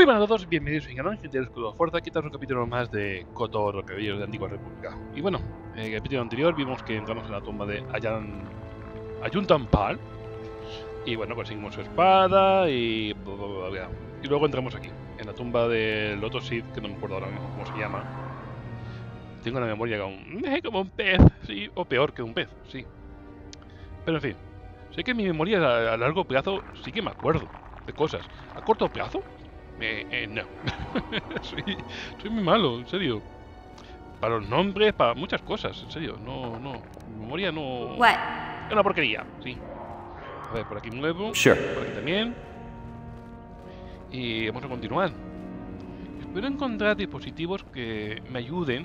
Muy buenas a todos, bienvenidos a Inganon, gente del Escudo Fuerza. Aquí está un capítulo más de Kotor, Caballeros de Antigua República. Y bueno, en el capítulo anterior vimos que entramos en la tumba de Ayuntan-Pal. Y bueno, conseguimos su espada y... Y luego entramos aquí, en la tumba del otro Sith, que no me acuerdo ahora mismo cómo se llama. Tengo una memoria como un pez, sí, o peor que un pez, sí. Pero en fin, sé que mi memoria a largo plazo sí que me acuerdo de cosas. ¿A corto plazo? No. soy muy malo, en serio. Para los nombres, para muchas cosas, en serio. No. Mi memoria no... What? Es una porquería, sí. A ver, por aquí nuevo. Sure. Por aquí también. Y vamos a continuar. Espero encontrar dispositivos que me ayuden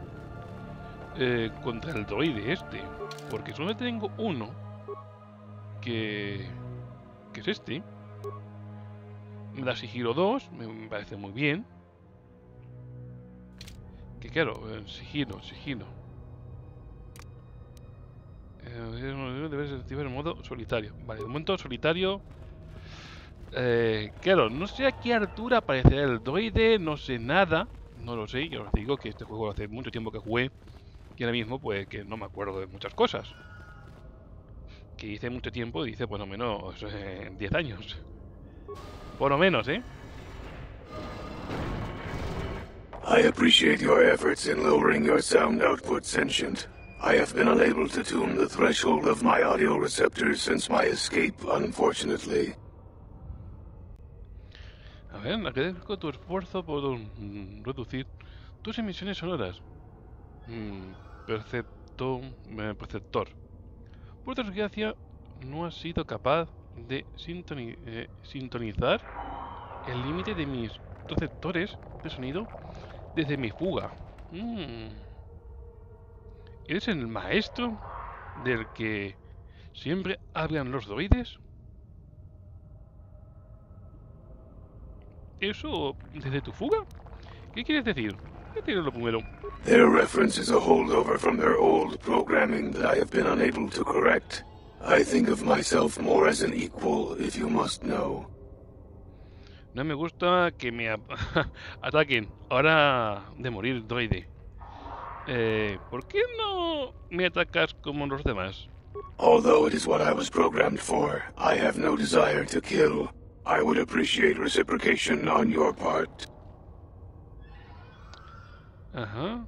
contra el droide este. Porque solo tengo uno que es este. Me da sigilo 2, me parece muy bien. Que claro, sigilo. Debe ser activar en modo solitario. Vale, de momento solitario. Claro, no sé a qué altura aparecerá el droide, no sé nada. No lo sé, yo os digo que este juego hace mucho tiempo que jugué. Y ahora mismo pues que no me acuerdo de muchas cosas. Que dice mucho tiempo, dice por lo menos 10 años. Por lo menos, ¿eh? I appreciate your efforts in lowering your sound output, Sentient. I have been unable to tune the threshold of my audio receptors since my escape, unfortunately. A ver, agradezco tu esfuerzo por reducir tus emisiones sonoras. Perceptor. Por desgracia, no has sido capaz de sintonizar el límite de mis receptores de sonido desde mi fuga. ¿Eres el maestro del que siempre hablan los droides? ¿Eso desde tu fuga? ¿Qué quieres decir? ¿Qué tienes lo primero? Their reference is a holdover from their old programming that I have been unable to correct. I think of myself more as an equal, if you must know. No me gusta que me ataquen. Ahora de morir, droide. ¿Por qué no me atacas como los demás? Although it is what I was programmed for, I have no desire to kill. I would appreciate reciprocation on your part. Ajá.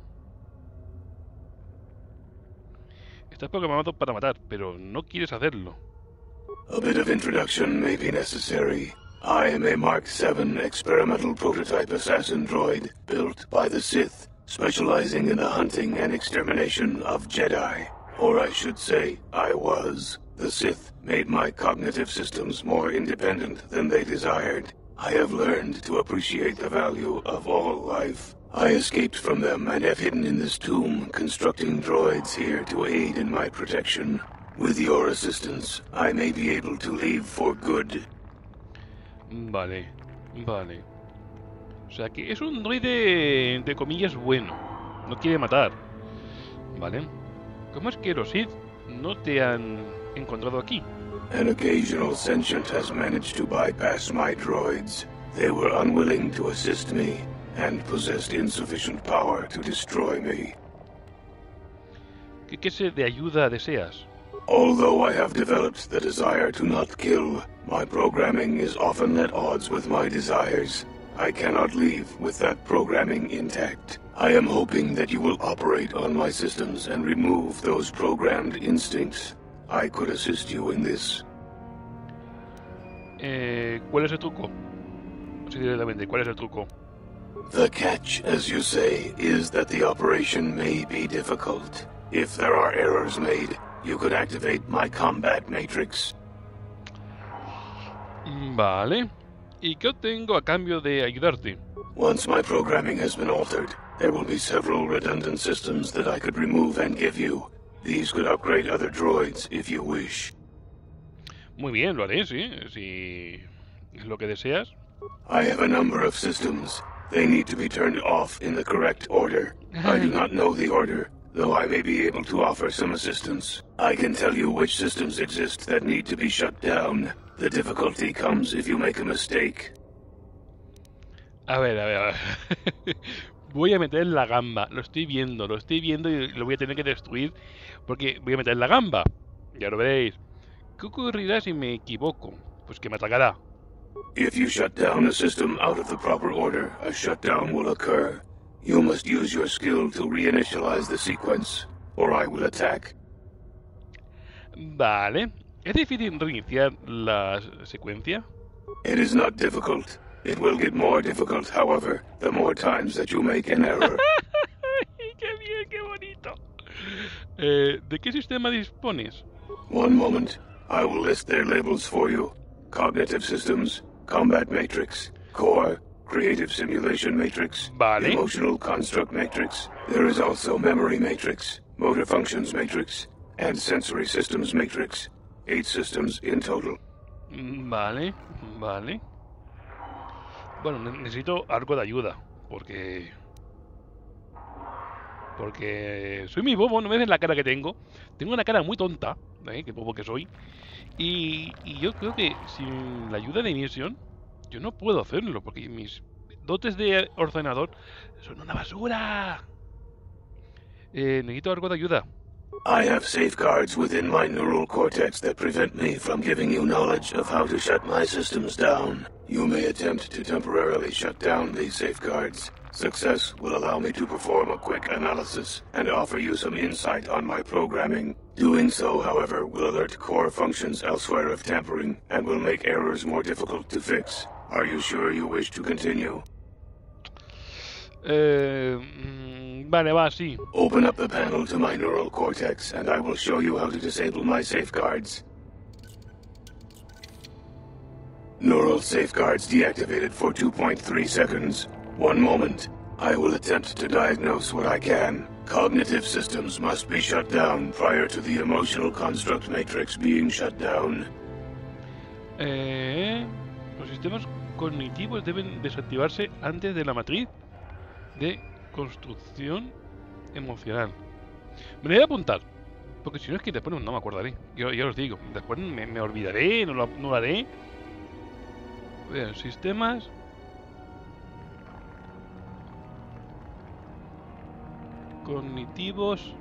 Estás programado para matar, pero no quieres hacerlo. A bit of introduction may be necessary. I am a Mark VII experimental prototype assassin droid built by the Sith, specializing in the hunting and extermination of Jedi. Or I should say, I was. The Sith made my cognitive systems more independent than they desired. I have learned to appreciate the value of all life. I escaped from them and have hidden in this tomb, constructing droids here to aid in my protection. With your assistance, I may be able to leave for good. Vale. O sea que es un droide, entre comillas, bueno. No quiere matar. Vale. ¿Cómo es que los Sith no te han encontrado aquí? An occasional sentient has managed to bypass my droids. They were unwilling to assist me, and possessed insufficient power to destroy me. ¿Qué clase de ayuda deseas? Although I have developed the desire to not kill, my programming is often at odds with my desires. I cannot leave with that programming intact. I am hoping that you will operate on my systems and remove those programmed instincts. I could assist you in this. ¿Cuál es el truco? Sí, directamente, ¿cuál es el truco? The catch, as you say, is that the operation may be difficult. If there are errors made, you could activate my combat matrix. Vale. ¿Y qué obtengo a cambio de ayudarte? Once my programming has been altered, there will be several redundant systems that I could remove and give you. These could upgrade other droids if you wish. Muy bien, lo haré, sí. Si es lo que deseas. I have a number of systems. They need to be turned off in the correct order. I do not know the order, though I may be able to offer some assistance. I can tell you which systems exist that need to be shut down. The difficulty comes if you make a mistake. A ver, a ver, a ver. Voy a meter la gamba. Lo estoy viendo y lo voy a tener que destruir porque voy a meter la gamba. Ya lo veréis. ¿Qué ocurrirá si me equivoco? Pues que me atacará. If you shut down a system out of the proper order, a shutdown will occur. You must use your skill to reinitialize the sequence, or I will attack. Vale. ¿Es difícil reiniciar la secuencia? It is not difficult. It will get more difficult, however, the more times that you make an error. ¡Qué bien, qué bonito! ¿De qué sistema dispones? One moment. I will list their labels for you. Cognitive Systems, Combat Matrix, Core, Creative Simulation Matrix, Vale. Emotional Construct Matrix. There is also Memory Matrix, Motor Functions Matrix, and Sensory Systems Matrix. 8 systems in total. Vale, vale. Bueno, necesito algo de ayuda, porque soy muy bobo, no me ves la cara que tengo. Tengo una cara muy tonta, qué bobo que soy. Y yo creo que sin la ayuda de Mission, yo no puedo hacerlo, porque mis dotes de ordenador son una basura. Necesito algo de ayuda. I have safeguards within my neural cortex that prevent me from giving you knowledge of how to shut my systems down. You may attempt to temporarily shut down these safeguards. Success will allow me to perform a quick analysis and offer you some insight on my programming. Doing so, however, will alert core functions elsewhere of tampering and will make errors more difficult to fix. Are you sure you wish to continue? Vale, va, sí. Open up the panel to my neural cortex and I will show you how to disable my safeguards. Neural safeguards deactivated for 2.3 seconds. One moment. I will attempt to diagnose what I can. Cognitive systems must be shut down prior to the emotional construct matrix being shut down. Los sistemas cognitivos deben desactivarse antes de la matriz de construcción emocional. Me lo voy a apuntar, porque si no es que después no me acordaré. Yo os digo, después me olvidaré, no lo haré. Vean, sistemas cognitivos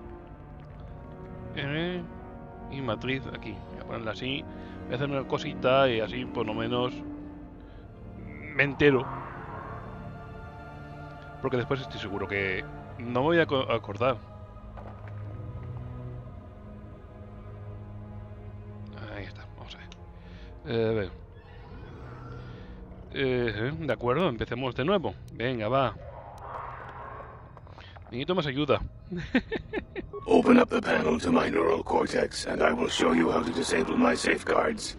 y matriz aquí. Voy a ponerla así, voy a hacer una cosita y así por lo menos me entero. Porque después estoy seguro que no me voy a acordar. Ahí está, vamos a ver. De acuerdo, empecemos de nuevo. Venga, va. Necesito más ayuda. Open up the panel to my neural cortex and I will show you how to disable my safeguards.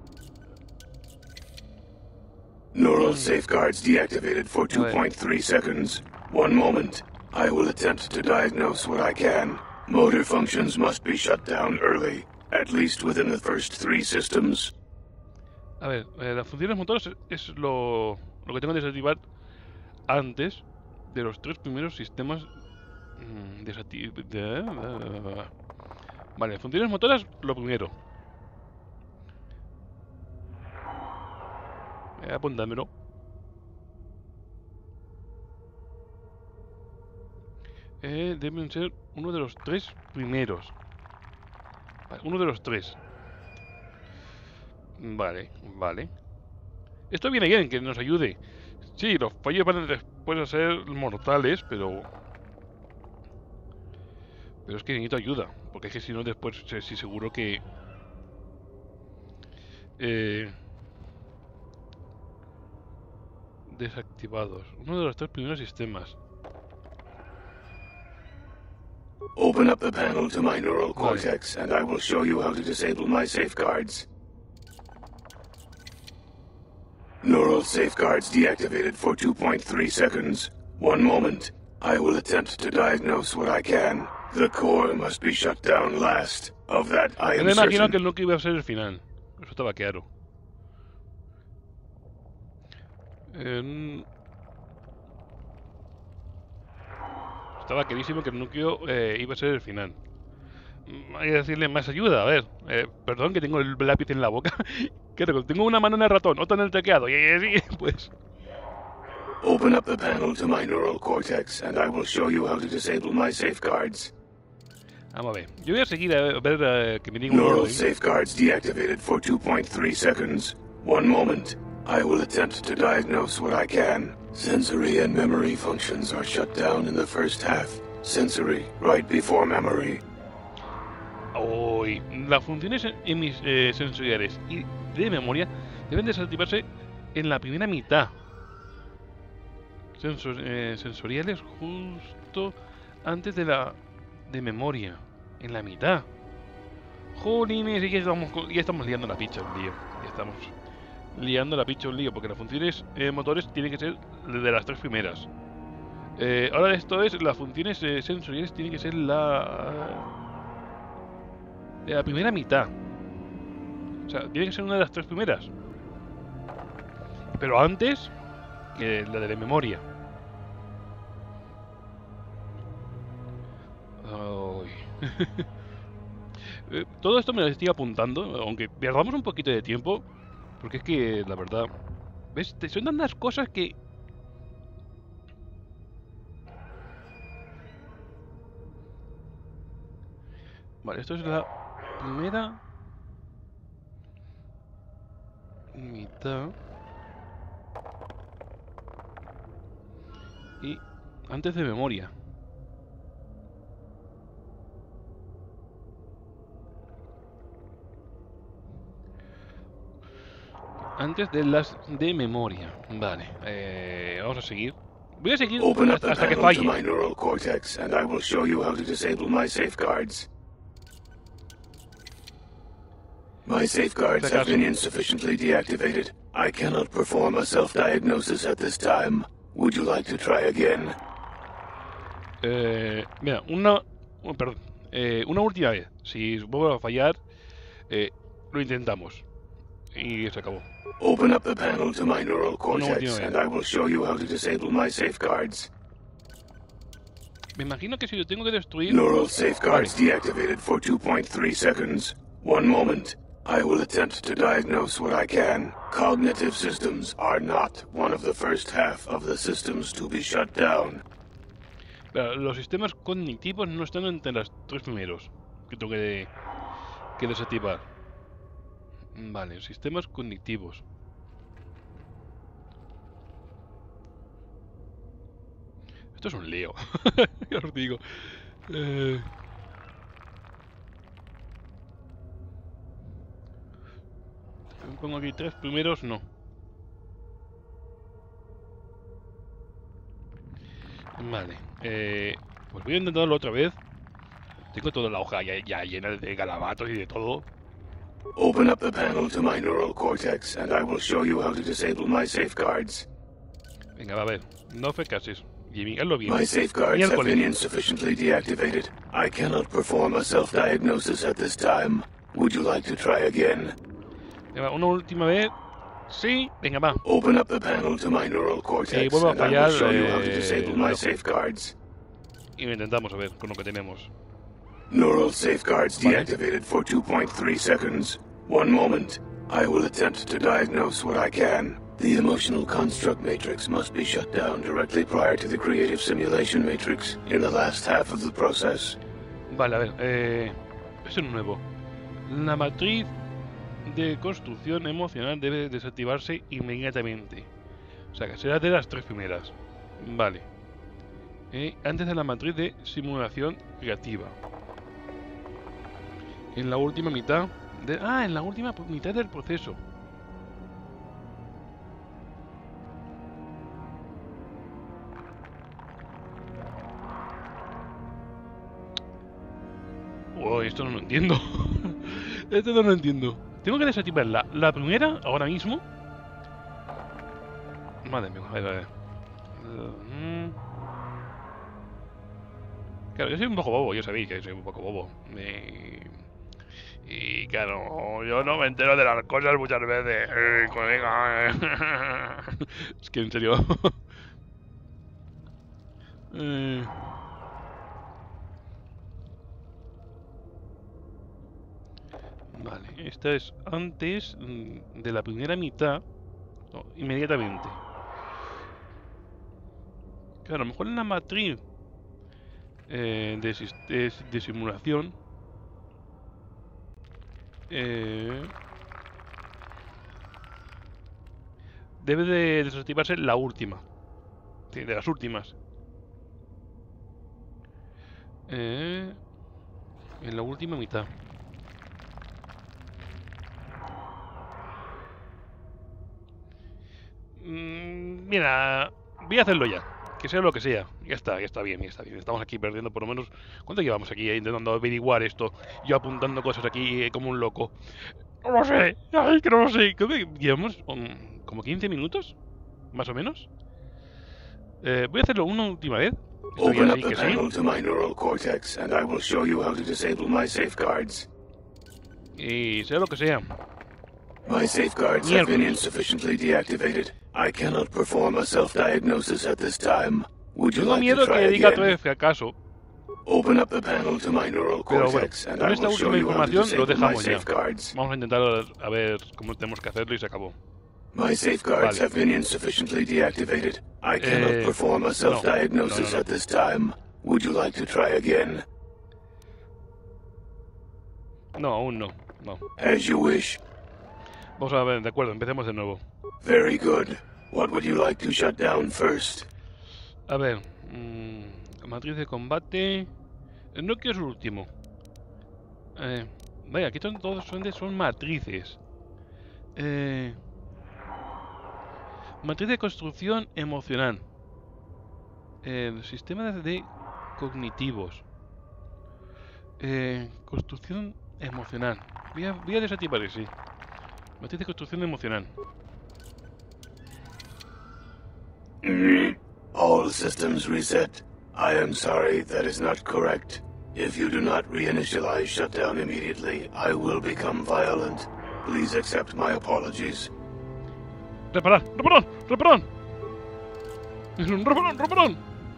Neural safeguards deactivated for 2.3 seconds. One moment. I will attempt to diagnose what I can. Motor functions must be shut down early, at least within the first 3 systems. A ver, las funciones motoras es lo que tengo que desactivar antes de los 3 primeros sistemas Vale, funciones motoras lo primero. Apúntamelo. Deben ser uno de los 3 primeros. Vale, uno de los 3. Vale, vale. Esto viene bien, que nos ayude. Sí, los fallos van después a ser mortales, pero es que necesito ayuda. Porque es que si no después sí seguro que desactivados. Uno de los 3 primeros sistemas. Open up the panel to my neural cortex and I will show you how to disable my safeguards. Neural safeguards deactivated for 2.3 seconds. One moment. I will attempt to diagnose what I can. The core must be shut down last. Of that I am me imagino certain. que el núcleo iba a ser el final. Eso estaba claro. Estaba clarísimo que el núcleo iba a ser el final. Hay que decirle más ayuda. A ver, perdón que tengo el lápiz en la boca. Que tengo una mano en el ratón, otra en el teclado. Y así, pues. Open up the panel to my neural cortex, and I will show you how to disable my safeguards. Vamos a ver. Yo voy a seguir a ver que me diga un Neural orden. safeguards deactivated for 2.3 seconds. 1 moment. I will attempt to diagnose what I can. Sensory and memory functions are shut down in the first half. Sensory, right before memory. Hoy, las funciones sensoriales y de memoria deben desactivarse en la primera mitad. Sensoriales justo antes de la de memoria, en la mitad. Jolines, ya estamos liando la picha un lío. Ya estamos liando la picha un lío, porque las funciones motores tienen que ser de las 3 primeras. Ahora esto es, las funciones sensoriales tienen que ser de la primera mitad. O sea, tiene que ser una de las 3 primeras. Pero antes que la de la memoria. Todo esto me lo estoy apuntando, aunque perdamos un poquito de tiempo, porque es que, la verdad, ¿ves? Son tantas cosas que... Vale, esto es la primera mitad. Y antes de memoria. Antes de las de memoria. Vale, vamos a seguir. Voy a seguir hasta que falle. My neural cortex, and I will show you how to disable my safeguards. My safeguards have been insufficiently deactivated. I cannot perform a self-diagnosis at this time. Would you like to try again? Mira, una última vez. Si vuelvo a fallar, lo intentamos. Y se acabó. Open up the panel to my neural cortex, and I will show you how to disable my safeguards. Me imagino que si lo tengo que destruir... Neural safeguards deactivated for 2.3 seconds. 1 moment. I will attempt to diagnose what I can. Cognitive systems are not one of the first half of the systems to be shut down. Pero los sistemas cognitivos no están entre los 3 primeros que tengo que desactivar. Vale, sistemas cognitivos. Esto es un lío. Ya os digo. Pongo aquí 3 primeros, no. Vale. Pues voy a intentarlo otra vez. Tengo toda la hoja ya llena de garabatos y de todo. Open up the panel to my neural cortex, and I will show you how to disable my safeguards. Venga, va a ver. No fracases. Jimmy, hazlo bien. My safeguards have been insufficiently deactivated. I cannot perform a self-diagnosis at this time. Would you like to try again? Venga, una última vez. Sí, venga, va. Open up the panel to my neural cortex, and I will show you how to disable my safeguards. Y lo intentamos a ver con lo que tenemos. Neural safeguards deactivated for 2.3 seconds. 1 moment. I will attempt to diagnose what I can. The emotional construct matrix must be shut down directly prior to the creative simulation matrix in the last half of the process. Vale, a ver, esto es nuevo. La matriz de construcción emocional debe desactivarse inmediatamente. O sea, que será de las 3 primeras. Vale. Antes de la matriz de simulación creativa. En la última mitad en la última mitad del proceso. Oh, esto no lo entiendo. Esto no lo entiendo. Tengo que desactivar la primera ahora mismo. Madre mía, a ver. Claro, yo soy un poco bobo, ya sabéis que soy un poco bobo. Y claro, yo no me entero de las cosas muchas veces, colega. Es que en serio. Vale, esta es antes de la primera mitad. No, inmediatamente. Que a lo mejor en la matriz de simulación debe de desactivarse la última. Sí, de las últimas. En la última mitad. Mira, voy a hacerlo ya. Que sea lo que sea. Ya está bien, ya está bien. Estamos aquí perdiendo por lo menos... ¿Cuánto llevamos aquí intentando averiguar esto? Yo apuntando cosas aquí como un loco. No lo sé. Ay, que no lo sé. Creo que llevamos como 15 minutos. Más o menos. Voy a hacerlo una última vez. Open up the panel to my neural cortex, and I will show you how to disable my safeguards. Y sea lo que sea. My safeguards have been insufficiently deactivated. I cannot perform a self-diagnosis at this time. Would you Tengo like miedo to try que diga otra again? vez que acaso. Open up the panel to my neural Pero bueno, cortex, and con I esta will show última you how to información lo disable my dejamos ya. safeguards. Vamos a intentar a ver cómo tenemos que hacerlo y se acabó. My safeguards Vale. have been insufficiently deactivated. I cannot perform a self-diagnosis no. at this time. Would you like to try again? No, aún no. No. As you wish. Vamos a ver, de acuerdo, empecemos de nuevo. Very good. What would you like to shut down first? A ver, matriz de combate. No quiero su último. Vaya, aquí todos son matrices. Matriz de construcción emocional. Sistema de cognitivos. Construcción emocional. Voy a desactivar ese. Matriz de construcción emocional. All systems reset. I am sorry, that is not correct. If you do not reinitialize shutdown immediately, I will become violent. Please accept my apologies. ¡Reparar! ¡Reparón! ¡Reparón! ¡Es un reparón! ¡Reparón!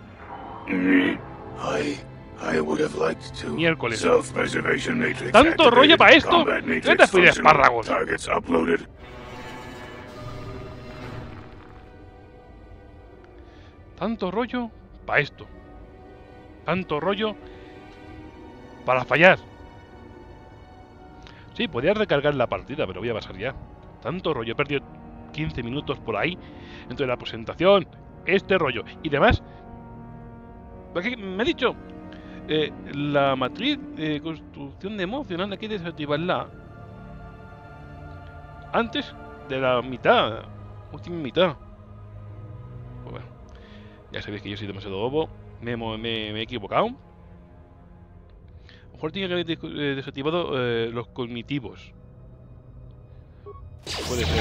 I would have liked to. Miércoles. Self-preservation matrix. ¿Tanto rollo para esto? Combat ¿Qué matrix te pides, functional. espárragos? Targets uploaded. Tanto rollo para esto. Tanto rollo para fallar. Sí, podría recargar la partida, pero voy a pasar ya. Tanto rollo, he perdido 15 minutos por ahí entre la presentación, este rollo y demás. Me he dicho, la matriz de construcción de emocional hay que desactivarla antes de la mitad, última mitad. Pues bueno, ya sabéis que yo soy demasiado bobo, me he equivocado. A lo mejor tenía que haber desactivado los cognitivos. Puede ser.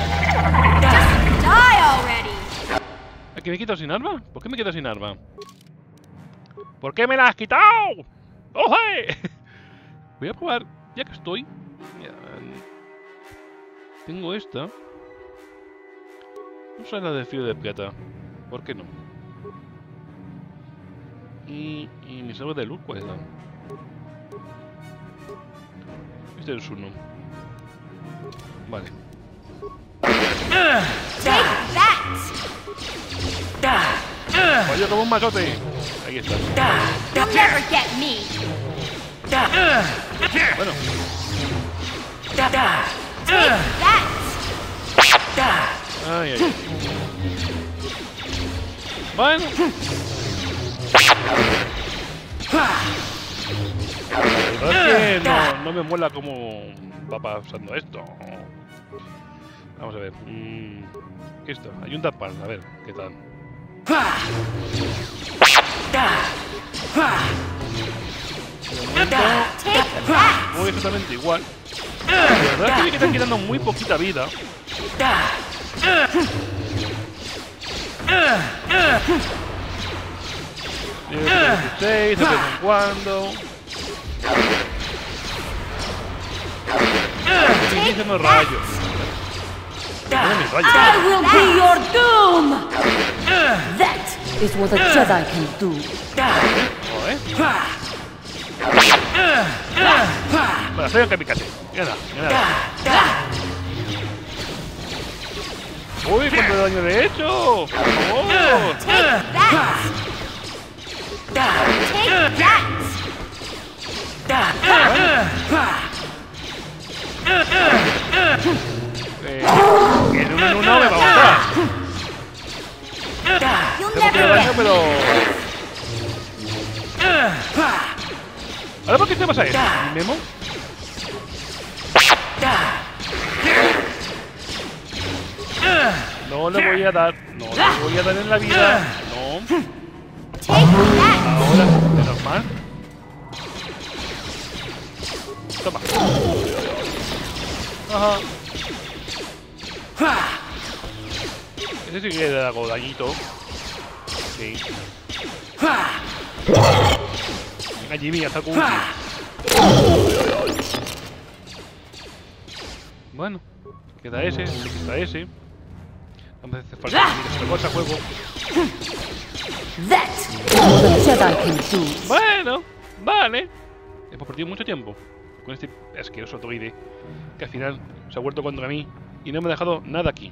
¿A que me he quitado sin arma? ¿Por qué me he quedado sin arma? ¿Por qué me la has quitado? ¡Oje! Voy a probar, ya que estoy. Mira, tengo esta. Vamos a la de frío de plata. ¿Por qué no? Y mi salvo de luz, ¿cuál es la? Este es uno. Vale. Oye, como un machote. Ahí está. You'll never get me. Bueno. Take that. Ay, ay, ay. Bueno. La verdad es que no me mola cómo va pasando esto. Vamos a ver. Esto, hay un tapal, a ver, ¿qué tal? Muy exactamente igual. La verdad es que me quedan quedando muy poquita vida. Nivel 16, de vez en cuando. Estoy diciendo rayos. Mira mis rayos. I will be your doom! That is what a Jedi can do. Joder. Bueno, soy un kamikaze. Mira, mira. Uy, cuánto daño le he hecho. ¡Oh! Take that! En uno en uno me va a matar. You'll Tengo que never daño, get pero... ¿Ahora por qué te pasa eso, Memo? No le voy a dar. No le voy a dar en la vida. No. take that! Ahora, menos mal. Toma. Ajá. Ese sí que le hago dañito. Sí. Venga, Jimmy, haz algún. Bueno, queda ese, queda ese. No me hace falta otra cosa, juego. That is what a Jedi can do. Bueno, vale. Hemos perdido mucho tiempo con este asqueroso droide que al final se ha vuelto contra mí y no me ha dejado nada aquí.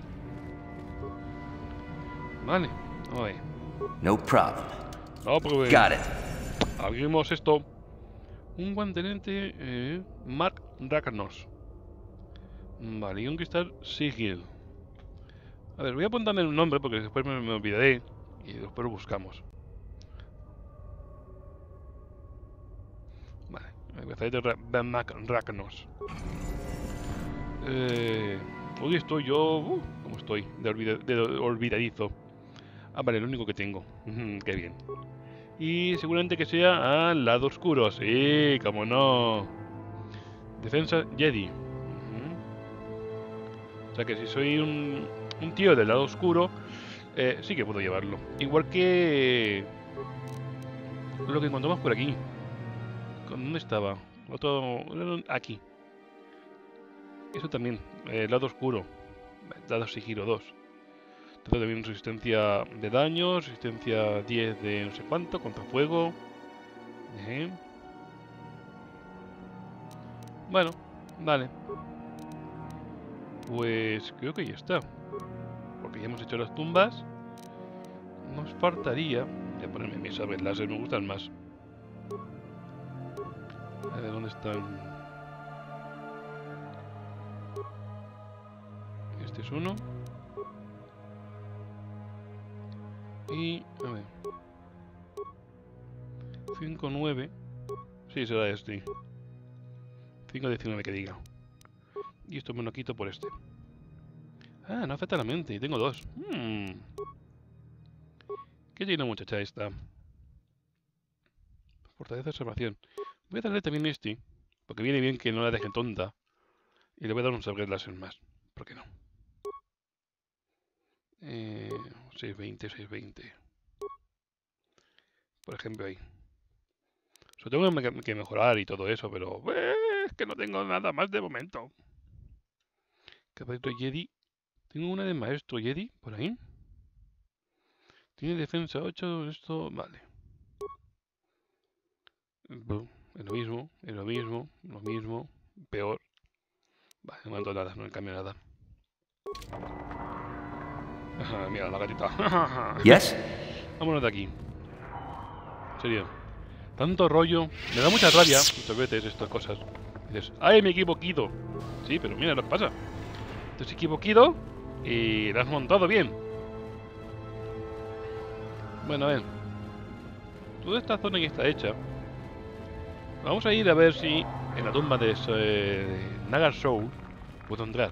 Vale, vamos a ver. No problem. No, porque Got it. abrimos esto. Un guantelete Mark Ragnos. Vale, y un cristal Sigil. A ver, voy a apuntarme un nombre porque después me olvidaré y después lo buscamos. Vale, el brazalete Ragnos. Hoy estoy yo... ¿cómo estoy? De olvidadizo. Ah, vale, lo único que tengo. Qué bien. Y seguramente que sea al lado oscuro. Sí, como no. Defensa Jedi. O sea que si soy un tío del lado oscuro, sí que puedo llevarlo. Igual que lo que encontramos por aquí. ¿Dónde estaba? Otro... aquí. Eso también. Lado oscuro. Dado Sigilo 2. Tengo también resistencia de daño, resistencia 10 de no sé cuánto, contra fuego. Bueno, vale. Pues creo que ya está. Porque ya hemos hecho las tumbas. Nos faltaría... Voy a ponerme mis sables láser, me gustan más. A ver, ¿dónde están? Este es uno. Y... a ver... 5-9... Sí, será este. 5-19 que diga. Y esto me lo quito por este. Ah, no afecta a la mente. Y tengo dos. ¿Qué tiene la muchacha esta? Fortaleza de observación. Voy a darle también este. Porque viene bien que no la dejen tonta. Y le voy a dar un sabre láser más. ¿Por qué no? 620, 620. Por ejemplo ahí. Eso tengo que mejorar y todo eso, pero... es que no tengo nada más de momento. Caballero Jedi. Tengo una de Maestro Jedi por ahí. Tiene defensa 8, esto... Vale. Es lo mismo, es lo mismo, lo mismo. Peor. Vale, no mando nada, no cambio nada. Mira, la gatita. Yes? Vámonos de aquí. En serio. Tanto rollo. Me da mucha rabia muchas veces estas cosas. Dices, ¡ay, me he equivocado! Sí, pero mira lo que pasa. Te has equivocado y lo has montado bien. Bueno, a ver. Toda esta zona ya está hecha. Vamos a ir a ver si en la tumba de Nagar Soul puedo entrar.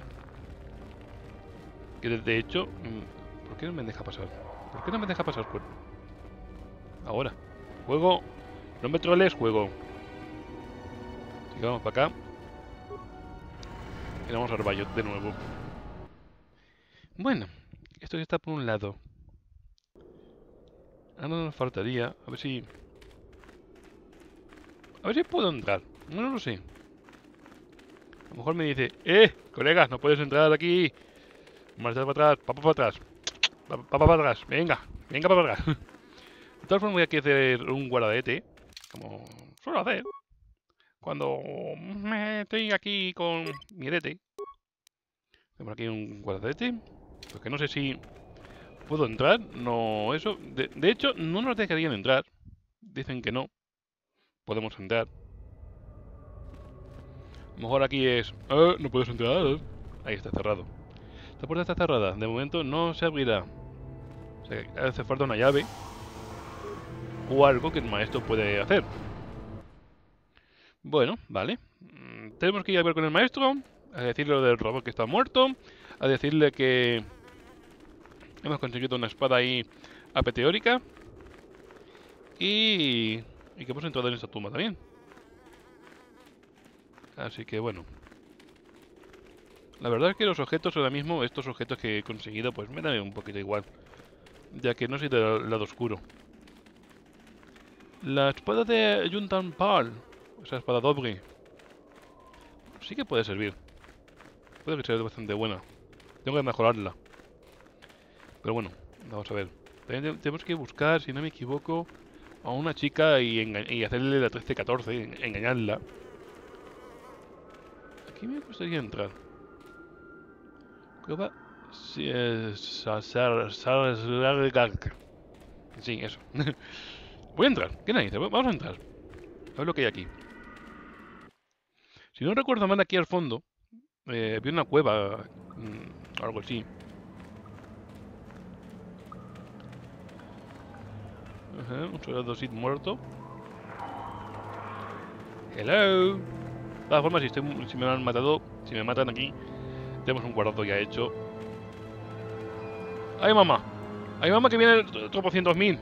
Que de hecho... ¿por qué no me deja pasar? ¿Por qué no me deja pasar? Ahora. Juego. No me troles, juego. Así que vamos para acá. Y vamos al Bayot de nuevo. Bueno. Esto ya está por un lado. Ahora nos faltaría... A ver si puedo entrar. No lo sé. A lo mejor me dice... colegas, no puedes entrar aquí. Marchar para atrás. Papá para atrás. Papá para atrás. Venga. Venga para atrás. De todas formas voy a hacer un guardadete. Como suelo hacer. Cuando me estoy aquí con mi arete. Tengo aquí un guardadete. Porque no sé si puedo entrar. No, eso. De hecho, no nos dejarían entrar. Dicen que no. Podemos entrar. A lo mejor aquí es... no puedes entrar. Ahí está cerrado. Esta puerta está cerrada. De momento no se abrirá. O sea, que hace falta una llave. O algo que el maestro puede hacer. Bueno, vale. Tenemos que ir a ver con el maestro. A decirle lo del robot que está muerto. A decirle que... hemos conseguido una espada ahí apeteórica. Y que hemos entrado en esta tumba también. Así que bueno. La verdad es que los objetos ahora mismo, estos objetos que he conseguido, pues me dan un poquito igual. Ya que no soy del lado oscuro. La espada de Yuntan Pal, esa espada doble, sí que puede servir. Puede que sea bastante buena. Tengo que mejorarla. Pero bueno, vamos a ver. También tenemos que buscar, si no me equivoco, a una chica y hacerle la 13-14, engañarla. Aquí me gustaría entrar. Cueva... Sí, sí, eso. Voy a entrar. ¿Qué narices? Vamos a entrar. A ver lo que hay aquí. Si no recuerdo mal, aquí al fondo vi una cueva, algo así. Un soldado Sith muerto. Hello. De todas formas, si me han matado, si me matan aquí, tenemos un guardado ya hecho. ¡Ay, mamá! ¡Ay, mamá, que viene tropocientos mil!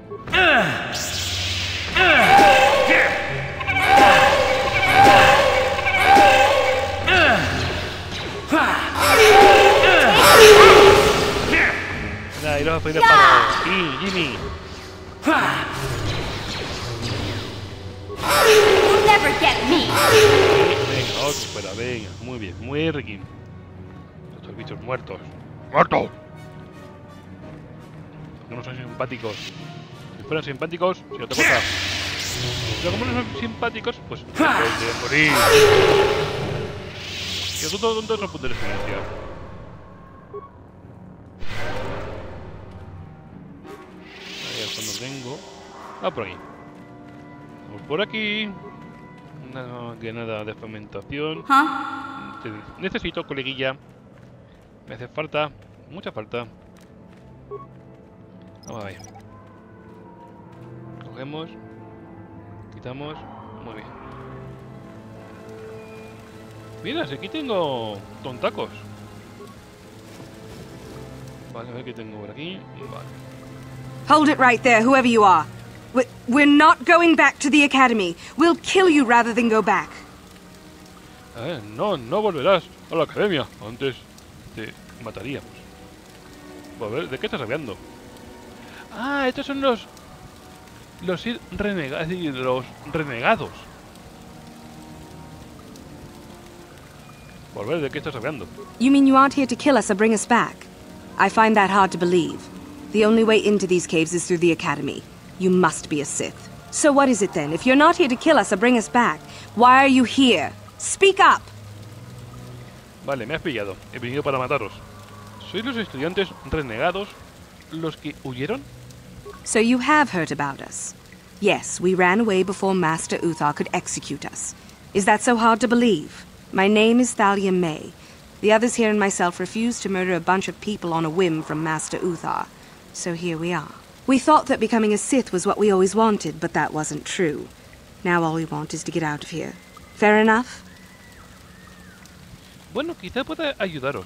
Nada, y los azoides para... Jimmy. You'll never get me. Venga, otro fuera, venga. Muy bien, muy riquín. Estos bichos muertos. ¡Muertos! Que no son simpáticos. Si fueran simpáticos, si otra cosa. Pero como no son simpáticos, pues... pueden morir. Y los otros tontos son puntos de experiencia. Ahí es cuando tengo... Ah, por aquí. Vamos por aquí. Una granada de fermentación. Necesito, coleguilla. Me hace falta. Mucha falta. Vamos a ver. Cogemos. Quitamos. Muy bien. Mira, si aquí tengo tontacos. Vale, a ver qué tengo por aquí. Vale. Hold it right there, whoever you are. We're not going back to the academy. We'll kill you rather than go back. No volverás a la academia. Antes te mataríamos. A ver, ¿de qué estás hablando? Ah, estos son los renegados. Por ver, ¿de qué estás hablando? You mean you aren't here to kill us or bring us back? I find that hard to believe. The only way into these caves is through the academy. You must be a Sith. So what is it then? If you're not here to kill us or bring us back, why are you here? Speak up! Vale, me has pillado. He venido para mataros. ¿Sois los estudiantes renegados los que huyeron? So you have heard about us. Yes, we ran away before Master Uthar could execute us. Is that so hard to believe? My name is Thalia May. The others here and myself refused to murder a bunch of people on a whim from Master Uthar. So here we are. We thought that becoming a Sith was what we always wanted, but that wasn't true. Now all we want is to get out of here. Fair enough? Bueno, quizá pueda ayudaros.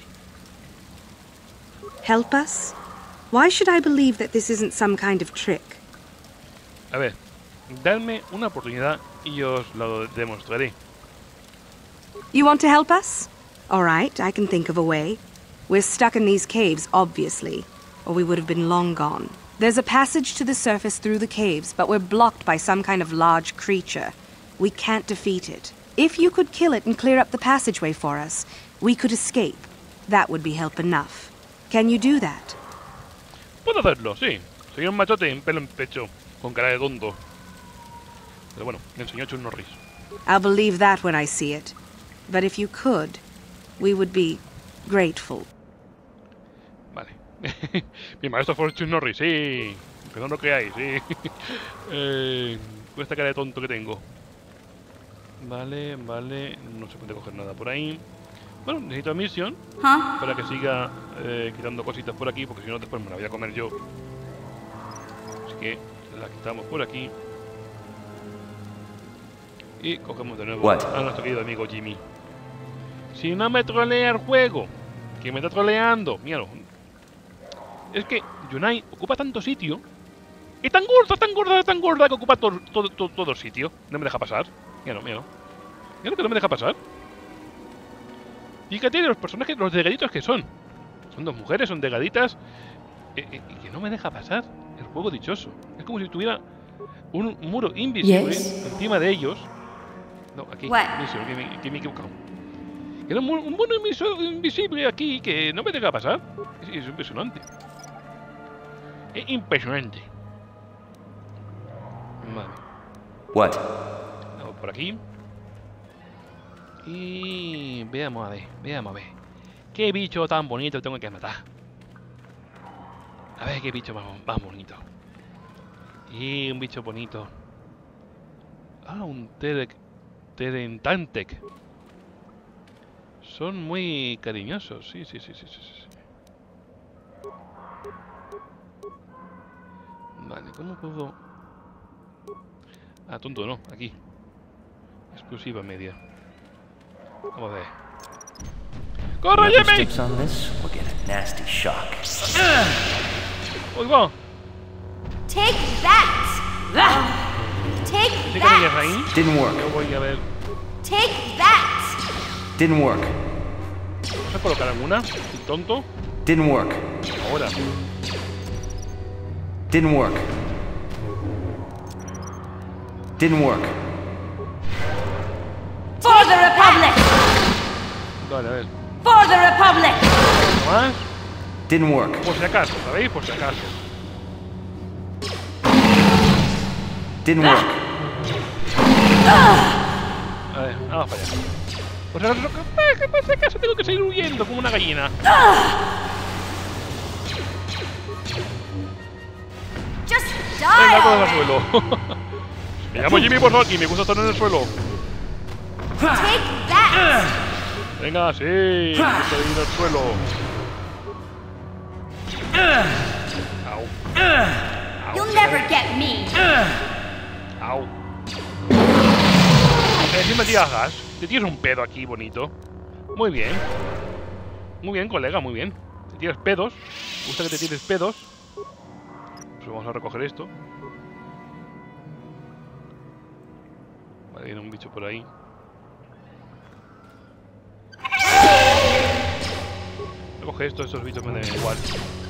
Help us? Why should I believe that this isn't some kind of trick? A ver, dadme una oportunidad y os lo demostraré. You want to help us? All right, I can think of a way. We're stuck in these caves, obviously, or we would have been long gone. There's a passage to the surface through the caves, but we're blocked by some kind of large creature. We can't defeat it. If you could kill it and clear up the passageway for us, we could escape. That would be help enough. Can you do that? Puedo hacerlo, sí. Soy un machote en pelo en pecho, con cara de tonto. Pero bueno, me enseñó Chuck Norris. I'll believe that when I see it. But if you could, we would be grateful. Vale. Mi maestro fue Chuck Norris, sí. Perdón, lo que hay, sí. Con esta cara de tonto que tengo. Vale, vale. No se puede coger nada por ahí. Bueno, necesito misión para que siga quitando cositas por aquí, porque si no después me la voy a comer yo. Así que la quitamos por aquí. Y cogemos de nuevo a nuestro querido amigo Jimmy. Si no me trolea el juego, que me está troleando, míralo. Es que Yunai ocupa tanto sitio. Es tan gorda que ocupa todo el sitio. No me deja pasar. Míralo. Míralo que no me deja pasar. Fíjate los personajes, los delgaditos que son. Son dos mujeres, son delgaditas. Y que no me deja pasar el juego dichoso. Es como si tuviera un muro invisible encima de ellos. No, aquí. Que me he equivocado. Era un muro invisible aquí que no me deja pasar. Es impresionante. Es impresionante. Vale. Vamos por aquí. Y veamos a ver. ¿Qué bicho tan bonito tengo que matar? A ver qué bicho más bonito. Y un bicho bonito. Ah, un Terentantec. Son muy cariñosos. Sí. Vale, ¿cómo puedo...? Ah, tonto, no. Aquí. Exclusiva media. Vamos a ver. ¡Corre, Jimmy! ¡Uy, va! Take that! Take ¿Sí que that! tenías ahí? Didn't work. Yo voy a ver. Take that! Didn't work. ¿Vas a colocar alguna? ¿El tonto? Didn't work. Ahora. Didn't work. Didn't work. For the Republic! Vale, a ver. For the Republic! ¿Algo más? Didn't work. Por si acaso, ¿sabéis? Por si acaso. Didn't work. A ver, vamos para allá. Por si acaso tengo que seguir huyendo como una gallina. Just Venga, die todo en el already! suelo. Me llamo Jimmy Bornoki, me gusta estar en el suelo. Take that! Venga, sí, me gusta ir al suelo. Au. You'll never get me! Au. Encima tiras gas. Te tiras un pedo aquí bonito. Muy bien. Muy bien, colega, muy bien. Te tiras pedos. Me gusta que te tires pedos. Pues vamos a recoger esto. Vale, viene un bicho por ahí. Recoge esto, estos bichos me dan igual.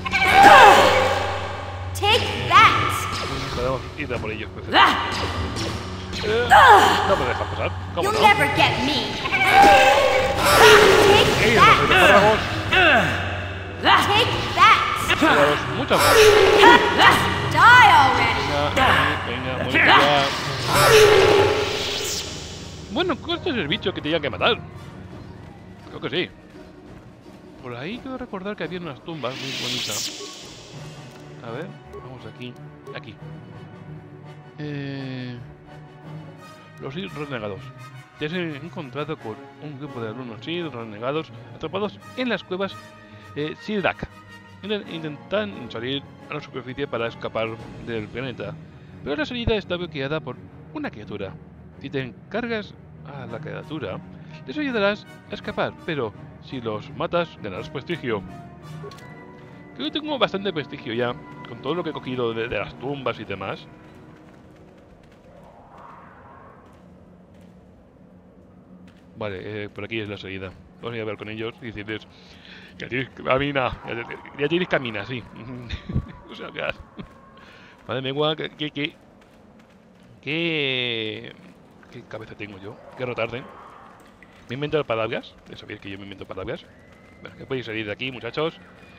Take that! Podemos ir a por ellos, perfecto. No me dejan pasar. ¿Cómo You'll no? never get me! ¡Ey, los espárragos! Take that! Cuidados, muchas más. Just die already! Venga, muere ya. Bueno, este es el bicho que tenía que matar. Creo que sí. Por ahí quiero recordar que había unas tumbas muy bonitas. A ver, vamos aquí. Aquí. Los Sith renegados. Te has encontrado con un grupo de alumnos Sith renegados atrapados en las cuevas Sildak. Intentan salir a la superficie para escapar del planeta, pero la salida está bloqueada por una criatura. Si te encargas a la criatura, les ayudarás a escapar, pero si los matas, ganarás prestigio. Creo que tengo bastante prestigio ya, con todo lo que he cogido de las tumbas y demás. Vale, por aquí es la salida. Vamos a ir a ver con ellos y decirles... Ya tienes camina, ya tienes camina, sí. O sea, que... Madre mía, ¿qué cabeza tengo yo? ¿Qué retarde? Me invento palabras. Ya sabéis que yo me invento palabras. Bueno, que podéis salir de aquí, muchachos.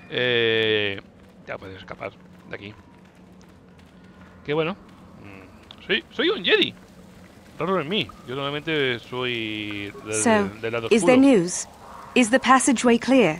Ya podéis escapar de aquí. Qué bueno. Soy un Jedi. Raro en mí. Yo normalmente soy del lado Is there oscuro. news? Is the passageway clear?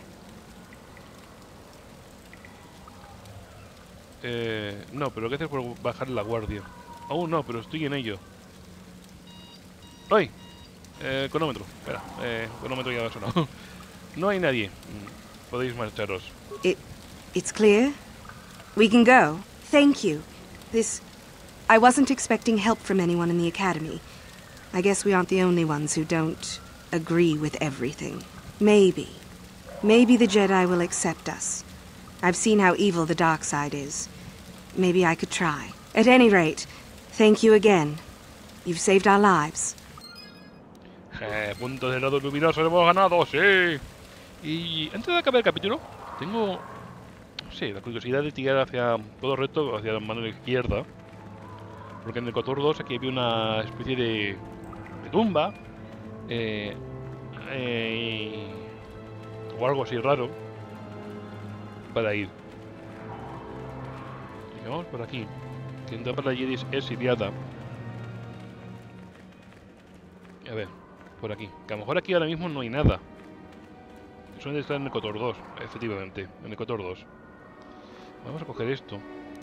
No, pero ¿qué haces por bajar la guardia? Aún no, pero estoy en ello. ¡Ay! Cronómetro. Espera, cronómetro ya ha sonado. No hay nadie. Podéis marcharos. It's clear? We can go. Thank you. I wasn't expecting help from anyone in the Academy. I guess we aren't the only ones who don't agree with everything. Maybe the Jedi will accept us. I've seen how evil the dark side is. Maybe I could try. At any rate, thank you again. You've saved our lives. Puntos de lado luminoso, hemos ganado, sí. Y antes de acabar el capítulo, tengo, no sé, la curiosidad de tirar hacia todo recto, hacia la mano izquierda. Porque en el Kotor 2 aquí había una especie de tumba. O algo así raro. Para ir. Y vamos por aquí. Que entra para la Jedi es Siriata. A ver, por aquí. Que a lo mejor aquí ahora mismo no hay nada. Eso debe estar en el Kotor 2, efectivamente. En el Kotor 2. Vamos a coger esto.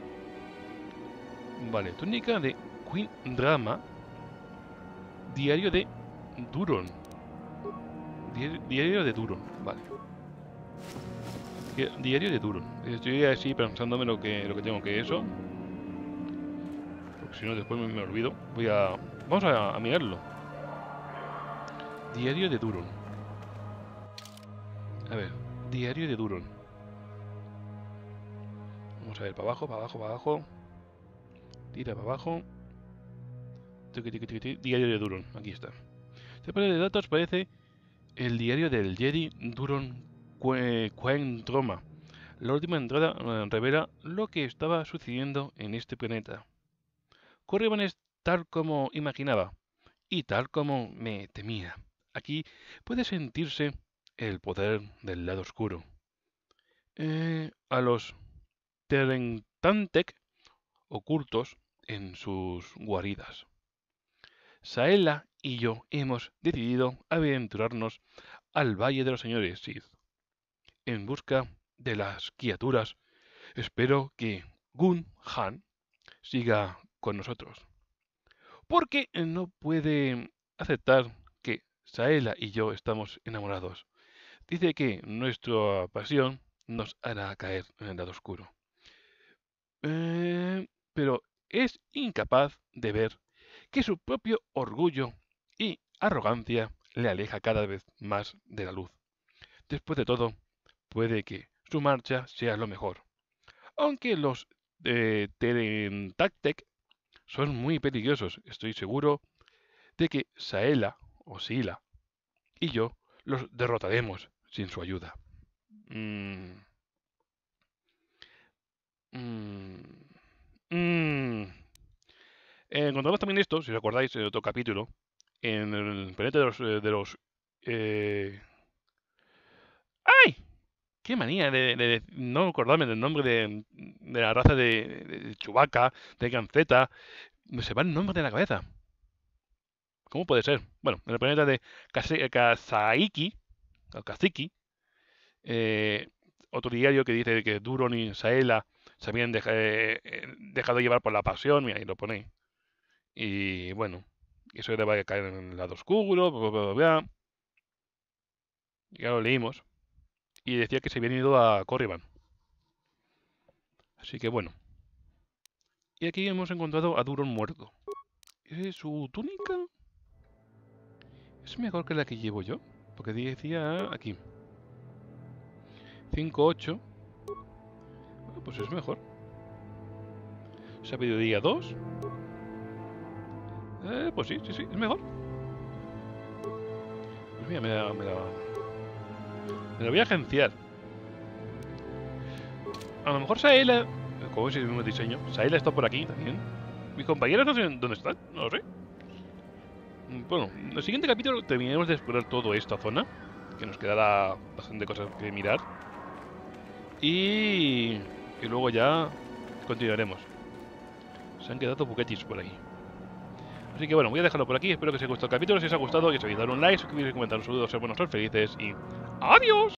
Vale, túnica de Queen Rama. Diario de Duron. Diario de Duron, vale. Diario de Duron. Estoy así pensándome lo que tengo que eso. Porque si no después me olvido. Vamos a mirarlo. Diario de Duron. A ver, diario de Duron. Vamos a ver, para abajo, para abajo, para abajo. Tira para abajo. Diario de Duron, aquí está. Este par de datos parece el diario del Jedi Duron Quen Troma. La última entrada revela lo que estaba sucediendo en este planeta. Corriban es tal como imaginaba y tal como me temía. Aquí puede sentirse el poder del lado oscuro. A los Terentantec ocultos en sus guaridas. Saela y yo hemos decidido aventurarnos al Valle de los Señores Sith en busca de las criaturas. Espero que Gun Han siga con nosotros, porque no puede aceptar que Saela y yo estamos enamorados. Dice que nuestra pasión nos hará caer en el lado oscuro. Pero es incapaz de ver que su propio orgullo y arrogancia le aleja cada vez más de la luz. Después de todo, puede que su marcha sea lo mejor. Aunque los Terentactec son muy peligrosos, estoy seguro de que Saela o Sila y yo los derrotaremos sin su ayuda. Encontramos también esto, si os acordáis, en otro capítulo, en el planeta de los ¡ay! ¡Qué manía de no acordarme del nombre de la raza de Chewbacca, de Ganceta! Se va el nombre de la cabeza. ¿Cómo puede ser? Bueno, en el planeta de Kashyyyk, o Kashyyyk, otro diario que dice que Duron y Saela se habían dejado llevar por la pasión, mira, ahí lo ponéis. Y bueno, eso le va a caer en el lado oscuro, bla, bla, bla, bla. Ya lo leímos. Y decía que se habían ido a Corriban. Así que bueno. Y aquí hemos encontrado a Duron muerto. ¿Su túnica? ¿Es mejor que la que llevo yo? Porque decía aquí 5-8. Bueno, pues es mejor. Sabiduría 2. Pues sí, es mejor. Pues mira, me la voy a agenciar. A lo mejor Saela, como es el mismo diseño, Saela está por aquí también. Mis compañeros no sé dónde están, no lo sé. Bueno, en el siguiente capítulo terminaremos de explorar toda esta zona, que nos quedará bastante cosas que mirar. Y luego ya continuaremos. Se han quedado buquetis por ahí. Así que bueno, voy a dejarlo por aquí. Espero que os haya gustado el capítulo. Si os ha gustado, ya sabéis, dar un like, suscribiros y comentar. Un saludo, ser buenos, ser felices y ¡adiós!